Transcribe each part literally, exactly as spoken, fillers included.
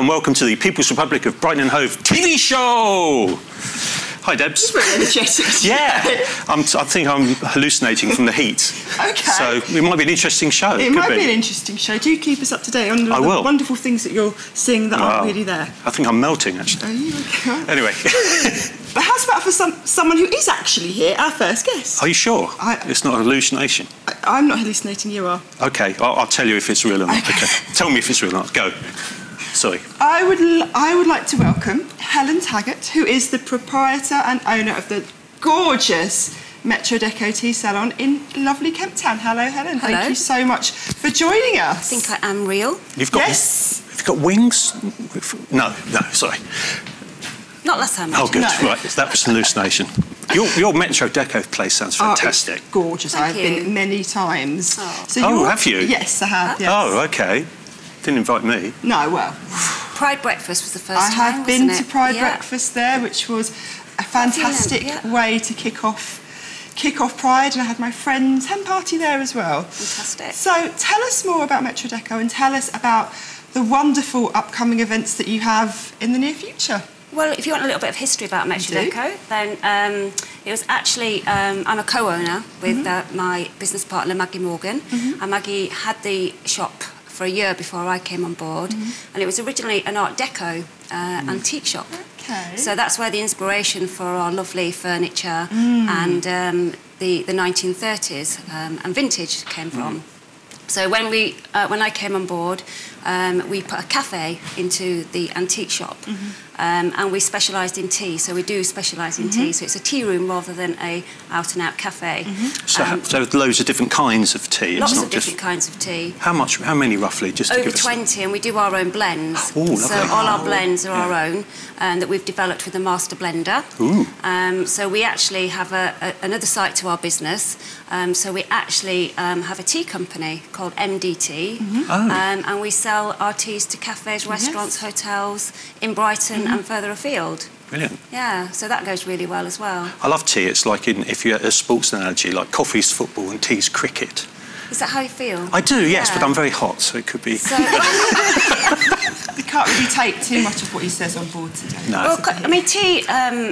and welcome to the People's Republic of Brighton and Hove T V show. Hi, Debs. It's very energetic. Yeah, I'm, I think I'm hallucinating from the heat. Okay. So it might be an interesting show. It, it might be. be an interesting show. Do keep us up to date on the, I the will. wonderful things that you're seeing that Wow. aren't really there. I think I'm melting, actually. Are you okay? Anyway. But how's about for some, someone who is actually here, our first guest? Are you sure? I, it's not a hallucination? I, I'm not hallucinating, you are. OK, I'll, I'll tell you if it's real or not. Okay. OK. Tell me if it's real or not. Go. Sorry. I would, l I would like to welcome Helen Taggart, who is the proprietor and owner of the gorgeous Metro Deco Tea Salon in lovely Kemp Town. Hello, Helen. Hello. Thank you so much for joining us. I think I am real. You've got, yes. You've got wings? No, no, sorry. Not last time. I Oh, good. No. Right, that was an hallucination. Your, your Metro Deco place sounds fantastic. Oh, it's gorgeous. Thank I've you. been many times. Oh, so oh you're- have you? Yes, I have. Yes. Oh, OK. Didn't invite me. No, well. Pride Breakfast was the first I time, have been wasn't to it? Pride Yeah. Breakfast there, which was a fantastic yeah. way to kick off kick off Pride, and I had my friend's hen party there as well. Fantastic. So tell us more about Metro Deco and tell us about the wonderful upcoming events that you have in the near future. Well, if you want a little bit of history about Metro I do. Deco, then um, it was actually, um, I'm a co-owner with mm-hmm. uh, my business partner, Maggie Morgan, mm-hmm. and Maggie had the shop for a year before I came on board, mm-hmm. and it was originally an Art Deco uh, mm. antique shop. Okay. So that's where the inspiration for our lovely furniture mm. and um, the, the nineteen thirties um, and vintage came from. Mm. So when, we, uh, when I came on board, um, we put a cafe into the antique shop, mm-hmm. um, and we specialised in tea. So we do specialise in mm-hmm. tea. So it's a tea room rather than a out-and-out cafe. Mm-hmm. So, um, so loads of different kinds of tea. It's lots not of just... different kinds of tea. How much? How many roughly? Just to Over give us... twenty, and we do our own blends. Ooh, lovely. So all our blends are yeah. our own, and that we've developed with a master blender. Ooh. Um, so we actually have a, a, another side to our business. Um, so we actually um, have a tea company called M D T, mm-hmm. oh. um, and we sell our teas to cafes, restaurants, yes. hotels in Brighton mm-hmm. and further afield. Brilliant. Yeah, so that goes really well as well. I love tea. It's like, in, if you had a sports analogy, like coffee's football and tea's cricket. Is that how you feel? I do, yes, yeah. but I'm very hot, so it could be... So, you can't really take too much of what he says on board today. No. Well, I mean, tea um,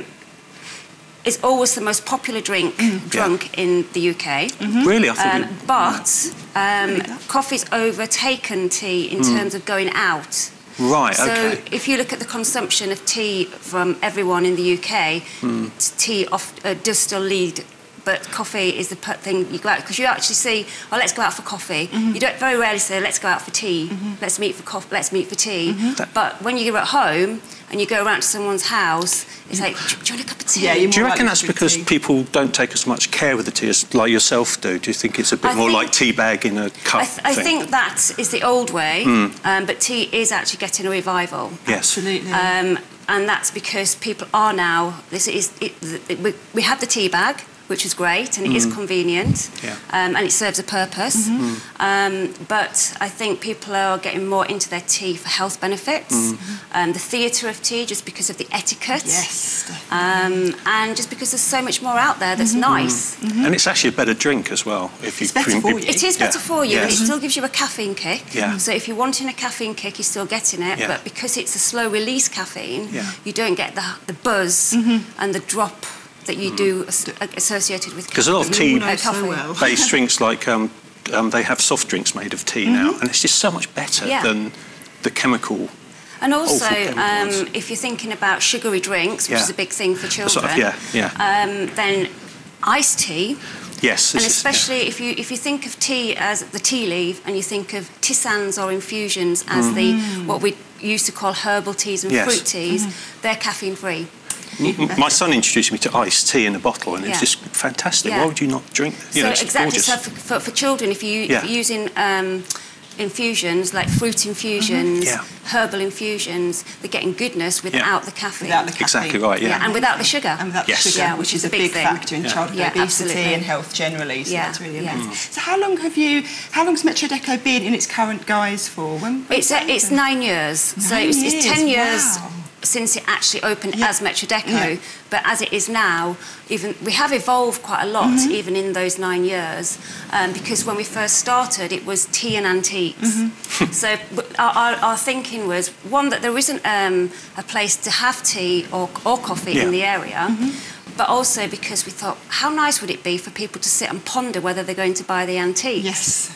is always the most popular drink mm. drunk yeah. in the U K. Mm-hmm. Really? I think um, it... But um, coffee's overtaken tea in mm. terms of going out. Right, so OK. if you look at the consumption of tea from everyone in the U K, mm. tea off, uh, does still lead, but coffee is the thing you go out, because you actually see, oh, let's go out for coffee. Mm-hmm. You don't very rarely say, let's go out for tea, mm-hmm. let's meet for coffee, let's meet for tea. Mm-hmm. But when you're at home and you go around to someone's house, it's like, do, do you want a cup of tea? Yeah, do you reckon that's because tea. people don't take as much care with the tea as like yourself do? Do you think it's a bit I more think, like tea bag in a cup? I, th I think that is the old way, mm. um, but tea is actually getting a revival. Yes. Absolutely. Um, and that's because people are now, this is, it, it, we, we have the tea bag, which is great, and it mm. is convenient, yeah. um, and it serves a purpose. Mm-hmm. um, but I think people are getting more into their tea for health benefits, mm-hmm. um, the theatre of tea, just because of the etiquette, yes, um, and just because there's so much more out there that's mm-hmm. nice. Mm-hmm. And it's actually a better drink as well. If you it's better for you. It is better yeah. for you, yes. and it still gives you a caffeine kick. Yeah. So if you're wanting a caffeine kick, you're still getting it, yeah. but because it's a slow-release caffeine, yeah. you don't get the, the buzz mm-hmm. and the drop that you do associated with because a lot of tea uh, coffee. So well. based drinks like um, um, they have soft drinks made of tea mm-hmm. now, and it's just so much better yeah. than the chemical. And also, um, if you're thinking about sugary drinks, which yeah. is a big thing for children, sort of, yeah, yeah. Um, then iced tea. Yes, and is, especially yeah. if you if you think of tea as the tea leaf, and you think of tisanes or infusions as mm. the what we used to call herbal teas and yes. fruit teas, mm-hmm. they're caffeine free. My son introduced me to iced tea in a bottle, and yeah. it's just fantastic. Yeah. Why would you not drink it? You so know, it's exactly. gorgeous. So for, for, for children, if, you, yeah. if you're using um, infusions like fruit infusions, mm-hmm. yeah. herbal infusions, they're getting goodness without yeah. the caffeine. Without the caffeine. Exactly right. Yeah. yeah, and without the sugar. And without yes. the sugar, yeah, which, which is, is a big, big thing. factor in yeah. childhood yeah, obesity absolutely. and health generally. So yeah. that's really yeah. amazing. So how long have you? How long's Metro Deco been in its current guise for? When? when it's uh, it's nine years. Nine so it's, years. it's ten years. Wow. since it actually opened yeah. as Metro Deco, yeah. but as it is now, even we have evolved quite a lot, mm-hmm. even in those nine years, um, because when we first started, it was tea and antiques. Mm-hmm. So our, our, our thinking was, one, that there isn't um, a place to have tea or, or coffee yeah. in the area, mm-hmm. but also because we thought, how nice would it be for people to sit and ponder whether they're going to buy the antiques? Yes.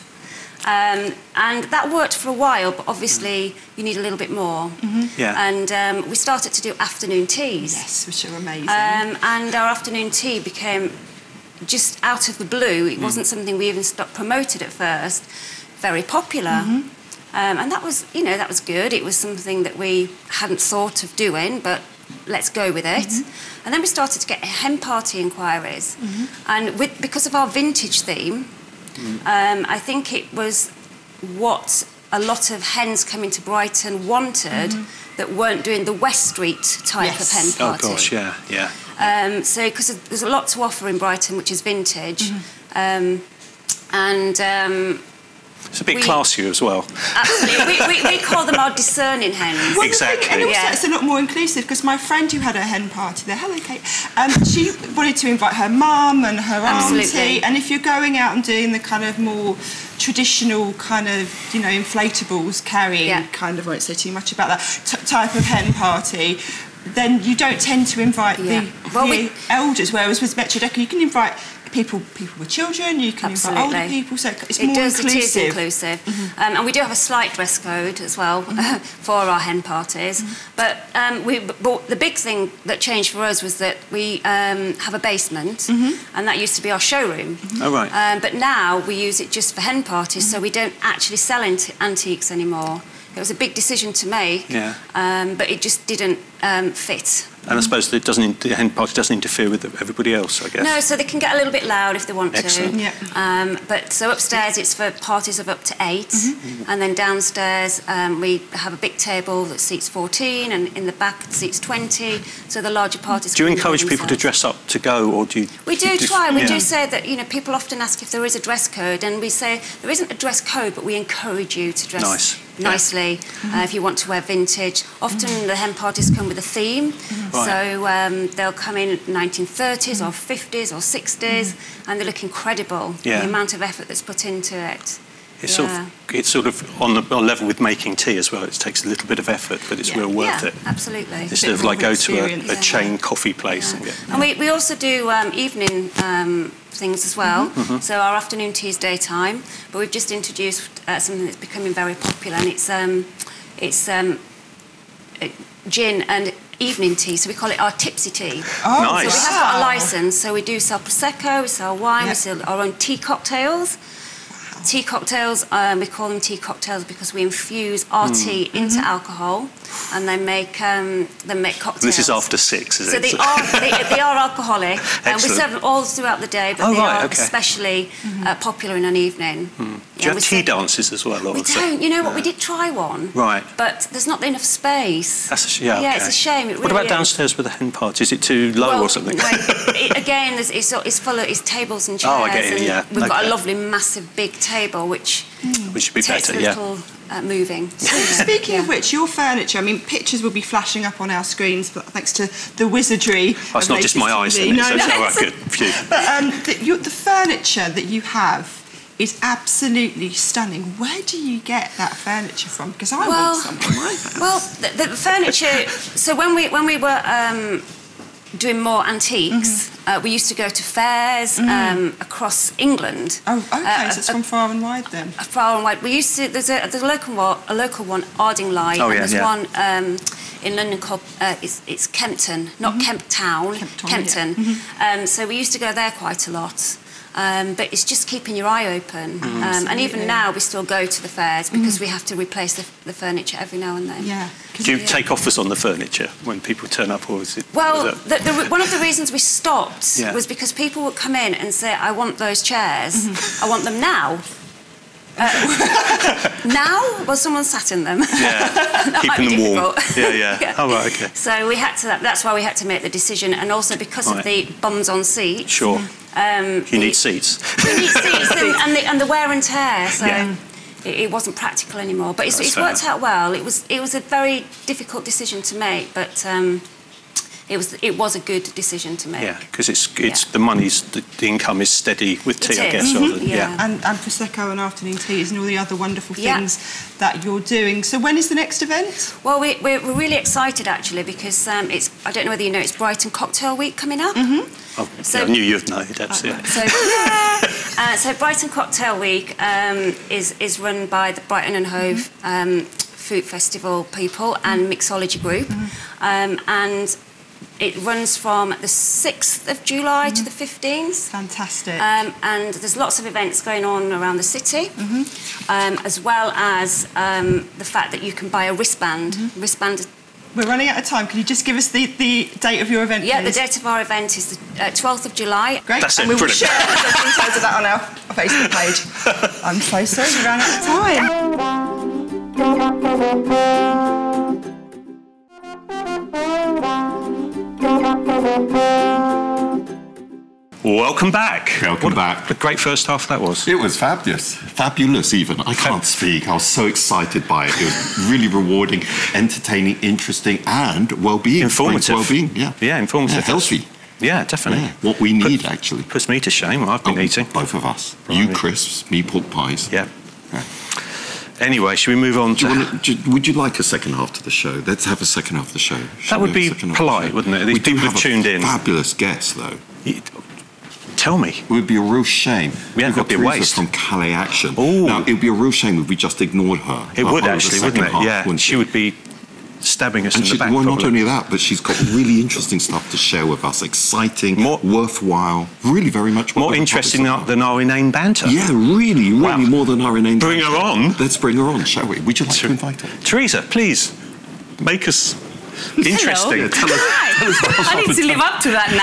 Um, and that worked for a while, but obviously you need a little bit more. Mm-hmm. Yeah. And um, we started to do afternoon teas. Yes, which are amazing. Um, and our afternoon tea became just out of the blue. It mm. wasn't something we even stopped promoted at first. Very popular. Mm-hmm. Um, and that was, you know, that was good. It was something that we hadn't thought of doing, but let's go with it. Mm-hmm. And then we started to get hen party inquiries. Mm-hmm. And with, because of our vintage theme, Mm. Um, I think it was what a lot of hens coming to Brighton wanted mm-hmm. that weren't doing the West Street type yes. of hen party. Oh gosh, yeah, yeah. Um, so because there's a lot to offer in Brighton, which is vintage, mm-hmm. um, and um, it's a bit we, classier as well. Absolutely, we, we, we call them our discerning hens. Well, exactly. Thing, and also yeah. it's a lot more inclusive, because my friend who had a hen party there, hello Kate, um, she wanted to invite her mum and her Absolutely. auntie, and if you're going out and doing the kind of more traditional kind of, you know, inflatables carrying yeah. kind of, I won't say too much about that, t- type of hen party, then you don't tend to invite yeah. the, well, the we, elders, whereas with Metro Deco you can invite people people with children, you can Absolutely. invite older people, so it's it more does, inclusive. It is inclusive. Mm-hmm. Um, and we do have a slight dress code as well mm-hmm. for our hen parties. Mm-hmm. But, um, we, but the big thing that changed for us was that we um, have a basement, mm-hmm. and that used to be our showroom. Mm-hmm. Oh, right. Um, but now we use it just for hen parties, mm-hmm. so we don't actually sell ant- antiques anymore. It was a big decision to make, yeah. um, but it just didn't um, fit. And I suppose it doesn't, the hen party doesn't interfere with everybody else, I guess. No, so they can get a little bit loud if they want Excellent. to. Yeah. Um, but so upstairs it's for parties of up to eight, mm-hmm. and then downstairs um, we have a big table that seats fourteen, and in the back it seats twenty. So the larger parties. Do you can encourage people to themselves. dress up to go, or do you? We do do, try. We yeah. do say that, you know, people often ask if there is a dress code, and we say there isn't a dress code, but we encourage you to dress. Nice. Nicely, mm-hmm. uh, if you want to wear vintage. Often mm-hmm. the hen parties come with a theme, mm-hmm. right. so um, they'll come in nineteen thirties mm-hmm. or fifties or sixties, mm-hmm. and they look incredible. Yeah. The amount of effort that's put into it. It's, yeah. sort of, it's sort of on the on level with making tea as well. It takes a little bit of effort, but it's yeah. real worth yeah, it. Absolutely. Instead of like go to a, a yeah. chain coffee place. Yeah. And, get, and we, we also do um, evening um, things as well. Mm-hmm. So our afternoon tea is daytime, but we've just introduced uh, something that's becoming very popular, and it's um, it's um, gin and evening tea, so we call it our tipsy tea. Oh, nice. So we have got a licence, so we do sell Prosecco, we sell wine, yep. we sell our own tea cocktails. Tea cocktails, um, we call them tea cocktails because we infuse our mm. tea into mm-hmm. alcohol, and they make um, they make cocktails. This is after six, is so it? they are they, they are alcoholic, and we serve them all throughout the day, but oh, they right, are okay. especially mm-hmm. uh, popular in an evening. Mm. Do Yeah, you have we tea serve- dances as well? We don't. You know what? We did try one, Right. but there's not enough space. That's a, sh- yeah, yeah, okay. it's a shame. It really what about is. downstairs with the hen party? Is it too low well, or something? Well, it, again, there's, it's, it's full of it's tables and chairs. Oh, I get you, and yeah. We've got Okay. a lovely, massive, big table, which mm. which should be takes better, a yeah. little uh, moving. So, Speaking yeah. of which, your furniture, I mean, pictures will be flashing up on our screens, but thanks to the wizardry. Oh, it's of not just my eyes, latest T V. then, No, it's no. all right, good. Phew. But um, the, your, the furniture that you have is absolutely stunning. Where do you get that furniture from? Because I well, want some in my house. Well, the, the furniture. So when we when we were um, doing more antiques, mm-hmm. uh, we used to go to fairs mm. um, across England. Oh, okay, uh, so it's uh, from far and wide then. Far and wide. We used to. There's a there's a local one, a local one, Ardingly, oh, and yeah, there's yeah. one um, in London called uh, it's, it's Kempton, not mm-hmm. Kemp Town, Kempton. Kempton. Yeah. Mm-hmm. Um, so we used to go there quite a lot. Um, but it's just keeping your eye open. Mm, um, and even now we still go to the fairs because mm. we have to replace the, the furniture every now and then. Yeah. Do you yeah. take offers on the furniture when people turn up, or is it? Well, is that... the, the, one of the reasons we stopped yeah. was because people would come in and say, I want those chairs, mm-hmm. I want them now. Uh, now? Well, someone sat in them. Yeah, keeping them warm. Yeah, yeah, yeah. Oh, right, okay. So we had to. That's why we had to make the decision, and also because right. of the bums on seats. Sure. Um, you the, need seats. You need seats and, and, the, and the wear and tear. So yeah. it, it wasn't practical anymore. But it's, That's it's fair. worked out well. It was it was a very difficult decision to make, but um, it was it was a good decision to make. Yeah, because it's it's Yeah. the money's the, the income is steady with tea, It I is. guess. Mhm. rather than- Yeah. yeah. And, and Prosecco and afternoon teas and all the other wonderful Yeah. things that you're doing. So when is the next event? Well, we, we're, we're really excited actually because um, it's I don't know whether you know it's Brighton Cocktail Week coming up. Mm-hmm. Oh, So- yeah, I knew you'd know. That's it. So yeah, uh, so Brighton Cocktail Week um, is is run by the Brighton and Hove um, Food Festival people and Mixology Group, um, and it runs from the sixth of July to the fifteenth. Fantastic. Um, and there's lots of events going on around the city, um, as well as um, the fact that you can buy a wristband. Wristband. We're running out of time. Can you just give us the, the date of your event, Yeah, the please? date of our event is the uh, twelfth of July. Great. That's and it, we will brilliant. share the details of that on our Facebook page. I'm so sorry, we ran out of time. Welcome back. Welcome What a- back. A great first half that was. It was fabulous. Fabulous, even. I can't speak. I was so excited by it. It was really rewarding, entertaining, interesting, and well-being. Informative. Well-being, yeah. Yeah, informative. Yeah, healthy. Yeah, definitely. Yeah, what we need, actually. Puts me to shame. I've been Oh, eating. Both of us. Blimey. You crisps, me pork pies. Yeah. Yeah. Anyway, should we move on Do to... you want to, do, would you like a second half to the show? Let's have a second half of the show. Shall would we have be a second half of the polite, show? wouldn't it? These We do people have a tuned in. Fabulous guest, though. Tell me. It would be a real shame. Yeah, We've got it'd be a Teresa waste. from Calais Action. Ooh. Now, it would be a real shame if we just ignored her. It uh, would over the actually, second wouldn't it? half, Yeah, wouldn't she it? would be stabbing us And in she, the back. well, not probably. only that, but she's got really interesting stuff to share with us. Exciting, More- worthwhile, really very much. what More the interesting topics are. than our inane banter. Yeah, really, really Wow. more than our inane. Bring her on. Let's bring her on, shall we? Would you like Ter- to invite her? Teresa, please, make us interesting. Yeah, tell us, tell us about I need to live up to that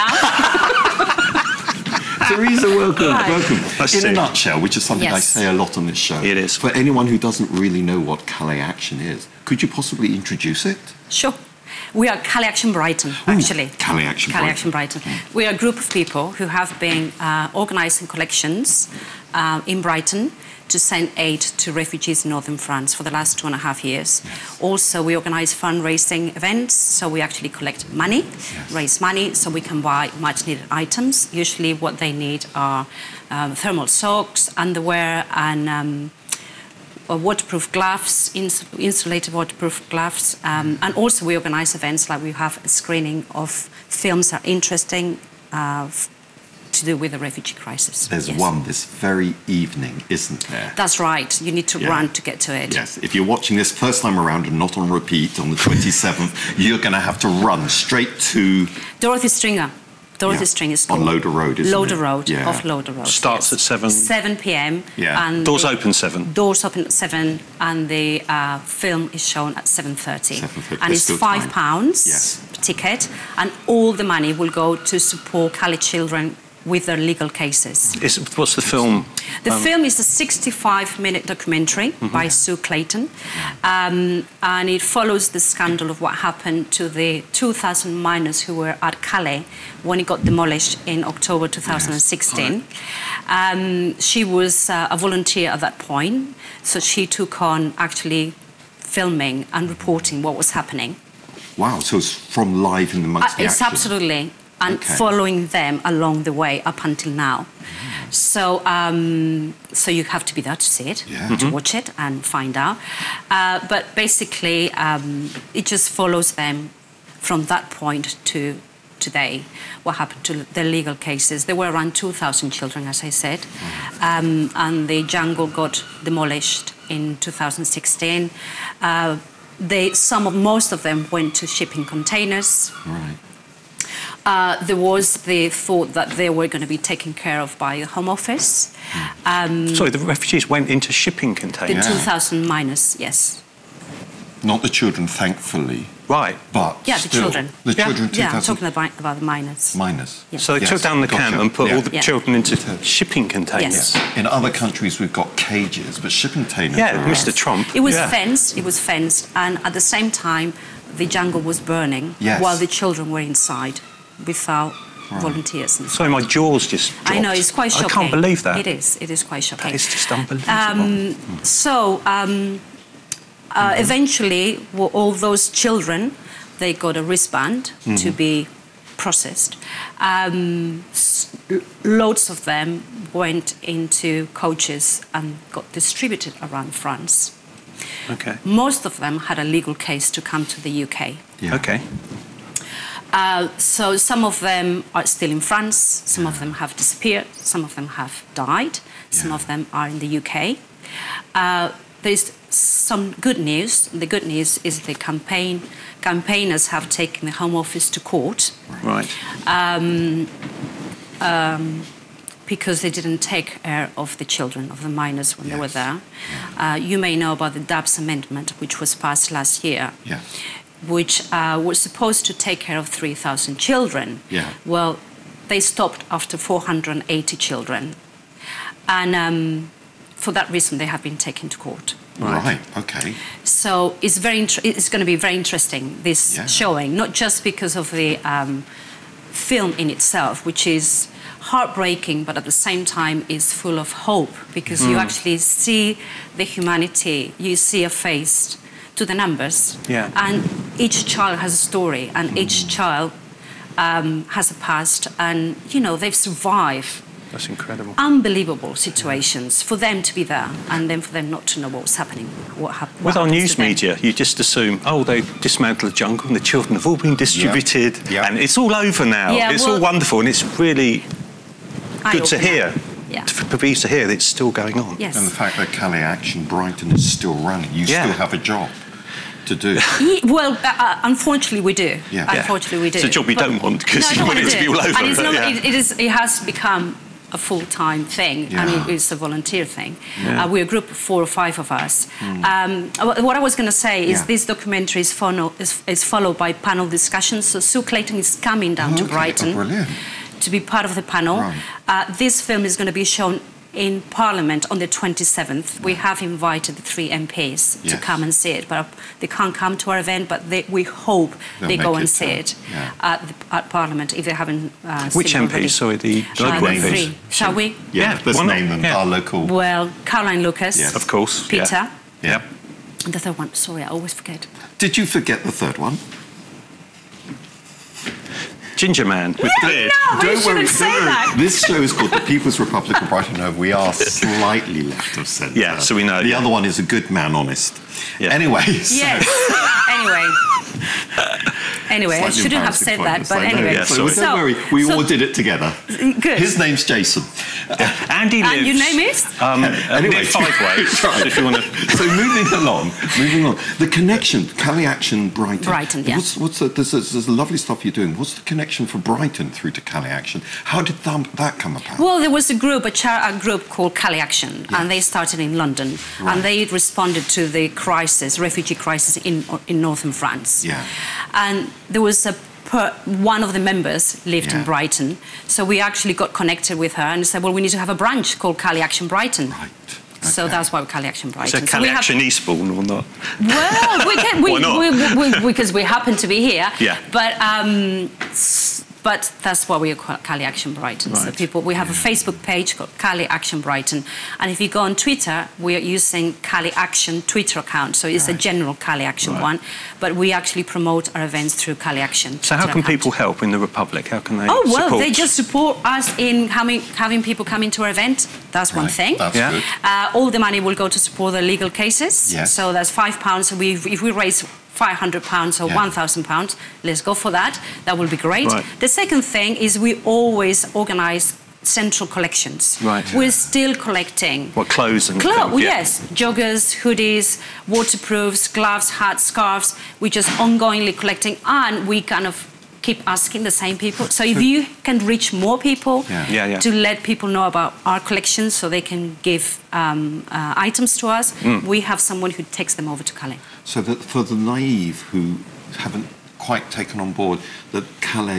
now. Teresa, welcome, Hi. welcome. Nice In to a see you. nutshell, which is something I Yes. say a lot on this show. It is. For anyone who doesn't really know what Calais Action is, could you possibly introduce it? Sure. We are Calais Action Brighton, actually. Calais Action Calais Brighton. Action Brighton. We are a group of people who have been uh, organising collections uh, in Brighton to send aid to refugees in northern France for the last two and a half years. Yes. Also, we organise fundraising events, so we actually collect money, Yes. raise money, so we can buy much-needed items. Usually what they need are um, thermal socks, underwear, and um, uh, waterproof gloves, ins insulated waterproof gloves. Um, and also we organise events like we have a screening of films that are interesting uh, f- to do with the refugee crisis. There's Yes. one this very evening, isn't there? That's right. You need to Yeah. run to get to it. Yes, if you're watching this first time around and not on repeat on the twenty-seventh, you're going to have to run straight to Dorothy Stringer. Dorothy Yeah. Stringer On School. Loader Road, isn't Loader it? Road, Yeah. off Loader Road. Starts yes. at seven. seven p m. Yeah. And Doors the- open seven. Doors open at seven, and the uh, film is shown at seven thirty. seven thirty, And there's it's still five time. pounds Yes. per ticket, and all the money will go to support Calais children with their legal cases. Is, what's the film? The Um, film is a sixty-five minute documentary by Sue Clayton, um, and it follows the scandal of what happened to the two thousand miners who were at Calais when it got demolished in October two thousand sixteen. Um, she was uh, a volunteer at that point, so she took on actually filming and reporting what was happening. Wow, so it's from live in the Uh, amongst the it's action. absolutely, and Okay. following them along the way up until now. So, um, so you have to be there to see it, Yeah. to watch it and find out. Uh, but basically, um, it just follows them from that point to today. What happened to their legal cases? There were around two thousand children, as I said, um, and the jungle got demolished in two thousand sixteen. Uh, they, some of most of them went to shipping containers. Right. Uh, there was the thought that they were going to be taken care of by a Home Office. Um, Sorry, the refugees went into shipping the containers. Yeah. two thousand miners, yes. Not the children, thankfully, Right. but Yeah, the still, children. The Yeah. children, Yeah, I'm 2000 talking about, about the miners. minus. Yeah. So they Yes, took down the camp gotcha. and put Yeah. all the Yeah. children into shipping containers. Yes. In other countries, we've got cages, but shipping containers. Yeah, are Mister ours. Trump. It was yeah. fenced, it was fenced, and at the same time, the jungle was burning Yes. while the children were inside without right. volunteers. And Sorry, my jaw's just dropped. I know, it's quite shocking. I can't believe that. It is, it is quite shocking. That is just unbelievable. Um, so, um, uh, mm-hmm. eventually, well, all those children, they got a wristband mm-hmm. to be processed. Um, loads of them went into coaches and got distributed around France. Okay. Most of them had a legal case to come to the U K. Yeah. Okay. Uh, so some of them are still in France, some of them have disappeared, some of them have died, some yeah. of them are in the U K. Uh, there's some good news. The good news is the campaign campaigners have taken the Home Office to court. Right. Um, um, because they didn't take care of the children, of the minors when yes. they were there. Yeah. Uh, you may know about the D A B S amendment, which was passed last year, yes. which uh, was supposed to take care of three thousand children. Yeah. Well, they stopped after four hundred eighty children. And um, for that reason, they have been taken to court. Right, right. Okay. So it's, very it's going to be very interesting, this yeah. showing, not just because of the um, film in itself, which is heartbreaking, but at the same time is full of hope, because mm. you actually see the humanity, you see a face to the numbers, yeah. and each child has a story, and mm. each child um, has a past, and you know they've survived. That's incredible. Unbelievable situations for them to be there, and then for them not to know what was happening. What, hap what With our news to them. media, you just assume, oh, they dismantled the jungle and the children have all been distributed, yep. Yep. and it's all over now. Yeah, it's well, all wonderful, and it's really good to hear. Yeah. For me to hear that it's still going on. Yes. And the fact that Calais Action Brighton is still running, you yeah. still have a job to do. Yeah, well, uh, unfortunately we do. Yeah. Unfortunately we do. It's a job you but don't want, because no, you want it to be all over. And it's not, yeah. it, it, is, it has become a full-time thing, yeah. and it is a volunteer thing. Yeah. Uh, we're a group of four or five of us. Mm. Um, what I was going to say is yeah. this documentary is, follow, is, is followed by panel discussions. So Sue Clayton is coming down oh, to okay. Brighton oh, to be part of the panel. Right. Uh, this film is going to be shown in Parliament on the twenty-seventh. We have invited the three M Ps yes. to come and see it, but they can't come to our event, but they, we hope They'll they go it and see uh, it yeah. at, the, at Parliament if they haven't uh, Which seen it M Ps? already. Sorry, the Uh, local the M Ps. three. Shall we? Yeah, Yeah, let's why not? name them, Yeah. our local. Well, Caroline Lucas. Yes. Of course. Peter. Yeah. yeah. And the third one, sorry, I always forget. Did you forget the third one? Ginger man with beard. No, we shouldn't say don't worry. that. This show is called The People's Republic of Brighton and Hove. We are slightly left of centre. Yeah, so we know. The other one is A Good Man Honest. Yeah. Anyway. So Yes. anyway. Anyway, I Slightly shouldn't have said that, embarrassing but point, anyway. Yeah, so, sorry. so don't worry, we so- all did it together. Good. His name's Jason. Yeah. Andy lives... And your name is? Um, Anyway. near Five Ways, Right. if you want to... So moving along, moving on. The connection, Calais Action, Brighton. Brighton, yeah. What's, what's the, there's, there's the lovely stuff you're doing. What's the connection for Brighton through to Calais Action? How did that, that come about? Well, there was a group, a, char a group called Calais Action, Yes. and they started in London, Right. and they responded to the crisis, refugee crisis in in northern France. Yeah. And there was a per, one of the members lived Yeah. in Brighton, so we actually got connected with her and said, well, we need to have a branch called Calais Action Brighton. Right. So Okay. that's why we're Calais Action Is Brighton. that So Calais we have- Action Eastbourne or not? Well, we can, we, Why not? we, we, we, because we happen to be here. Yeah. But um, s- but that's why we are called Calais Action Brighton. So Right. people, we have a Facebook page called Calais Action Brighton, and if you go on Twitter, we are using Calais Action Twitter account. So it's a Right. general Calais Action Right. one, but we actually promote our events through Calais Action. So how Twitter can account. people help in the Republic? How can they Oh, well, support? they just support us in having, having people come into our event. That's one Right. thing. That's Yeah. good. Uh, all the money will go to support the legal cases. Yes. So that's five pounds. We, if we raise five hundred pounds or Yeah. one thousand pounds, let's go for that. That will be great. Right. The second thing is we always organise central collections. Right. We're still collecting. What, clothes and Clo- things? Yeah. Yes, joggers, hoodies, waterproofs, gloves, hats, scarves. We're just ongoingly collecting, and we kind of keep asking the same people. So if you can reach more people Yeah. Yeah, yeah. to let people know about our collections so they can give um, uh, items to us, Mm. we have someone who takes them over to Calais. So that for the naive who haven't quite taken on board that Calais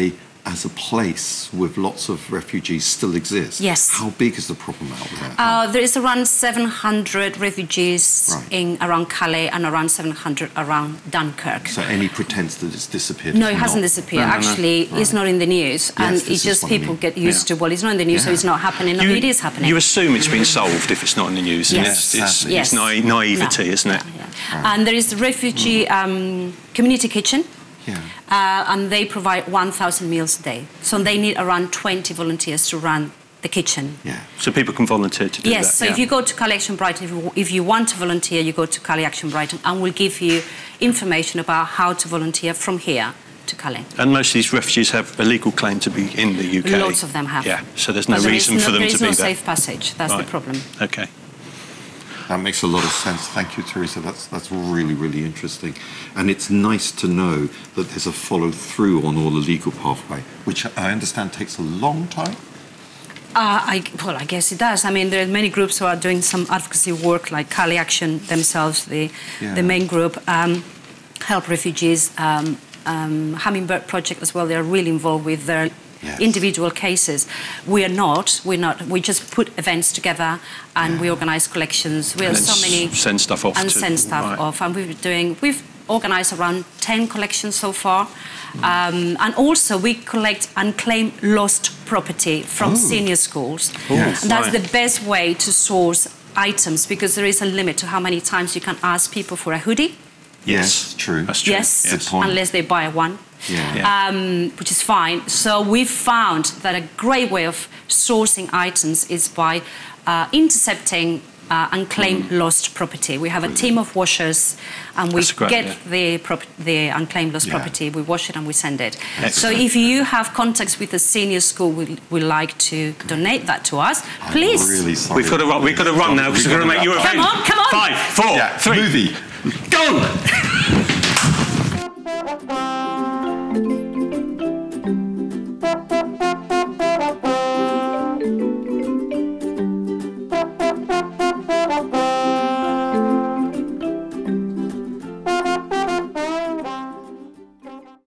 as a place with lots of refugees still exists. Yes. How big is the problem out there? Uh, there is around seven hundred refugees Right. in around Calais and around seven hundred around Dunkirk. So any pretense that it's disappeared? No, is it hasn't not. disappeared. No, no, no. Actually, Right. it's not in the news, and this it's is just what I people mean. get used Yeah. to. Well, it's not in the news, so Yeah. it's not happening. No, You- it is happening. You assume it's been solved if it's not in the news. and Yes. It's, it's, Sadly. Yes. it's naive, naivety, No. isn't it? Yeah, yeah. And there is the refugee um, community kitchen. Yeah. Uh, and they provide one thousand meals a day. So they need around twenty volunteers to run the kitchen. Yeah. So people can volunteer to do Yes, that. so yeah. if you go to Calais Action Brighton, if you, if you want to volunteer, you go to Calais Action Brighton, and we'll give you information about how to volunteer from here to Calais. And most of these refugees have a legal claim to be in the U K. Lots of them have. Yeah, so there's no But there reason is for no, them there to is be no there. safe passage. That's Right. the problem. Okay. That makes a lot of sense. Thank you, Teresa. That's that's really, really interesting. And it's nice to know that there's a follow through on all the legal pathway, which I understand takes a long time. Uh, I, well, I guess it does. I mean, there are many groups who are doing some advocacy work, like Calais Action themselves, the, Yeah. the main group, um, Help Refugees, um, um, Hummingbird Project as well. They are really involved with their Yes. individual cases. We are not. We're not. We just put events together and Yeah. we organise collections. We And have then so many s- send stuff off and to- send stuff right. off. And we've been doing. We've organised around ten collections so far, um, and also we collect unclaimed lost property from Oh. senior schools. Yes. And that's Right. the best way to source items, because there is a limit to how many times you can ask people for a hoodie. Yes, true. That's true. Yes, Good point. unless they buy one. Yeah. Yeah. Um, which is fine. So we've found that a great way of sourcing items is by uh, intercepting uh, unclaimed lost property. We have a team of washers, and we That's great, get yeah. the prop- the unclaimed lost Yeah. property. We wash it and we send it. So Excellent. if you have contacts with a senior school, we would like to donate that to us. I'm Please. really sorry. We've got to run. We've got to run now because we're going to make you a Come on, come on. Five, four, Yeah, three, movie. go.